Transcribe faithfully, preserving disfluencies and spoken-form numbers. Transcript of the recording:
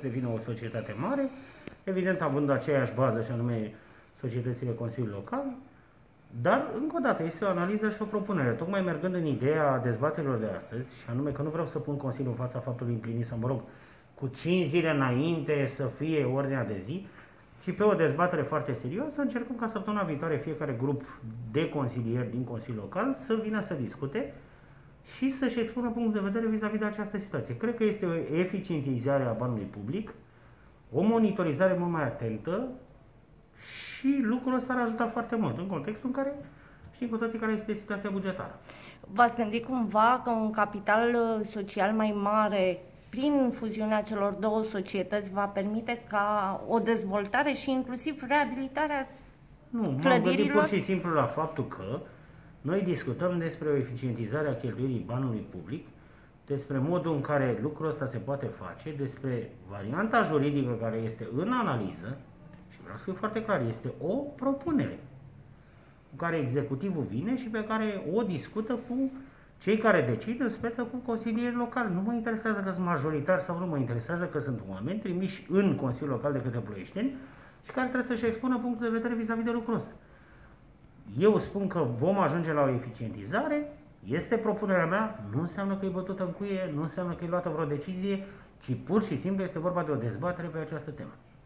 devină o societate mare, evident având aceeași bază și anume societățile Consiliului Local, dar, încă o dată, este o analiză și o propunere. Tocmai mergând în ideea dezbaterilor de astăzi, și anume că nu vreau să pun Consiliul în fața faptului împlinit, să mă rog, cu cinci zile înainte să fie ordinea de zi, ci pe o dezbatere foarte serioasă, încercăm ca săptămâna viitoare fiecare grup de consilieri din Consiliul Local să vină să discute și să-și expună punctul de vedere vis-a-vis de această situație. Cred că este o eficientizare a banului public, o monitorizare mult mai atentă și lucrul ăsta ar ajuta foarte mult în contextul în care știm cu toții care este situația bugetară. V-ați gândit cumva că un capital social mai mare prin fuziunea celor două societăți va permite ca o dezvoltare și inclusiv reabilitarea nu, clădirilor? Nu, m-am gândit pur și simplu la faptul că noi discutăm despre o eficientizare a cheltuirii banului public, despre modul în care lucrul ăsta se poate face, despre varianta juridică care este în analiză, și vreau să fiu foarte clar, este o propunere cu care executivul vine și pe care o discută cu cei care decid, în speță cu consilierii locali. Nu mă interesează că sunt majoritari sau nu, mă interesează că sunt oameni trimiși în Consiliul Local de către ploieșteni și care trebuie să-și expună punctul de vedere vis-a-vis de lucrul ăsta. Eu spun că vom ajunge la o eficientizare, este propunerea mea, nu înseamnă că e bătută în cuie, nu înseamnă că e luată vreo decizie, ci pur și simplu este vorba de o dezbatere pe această temă.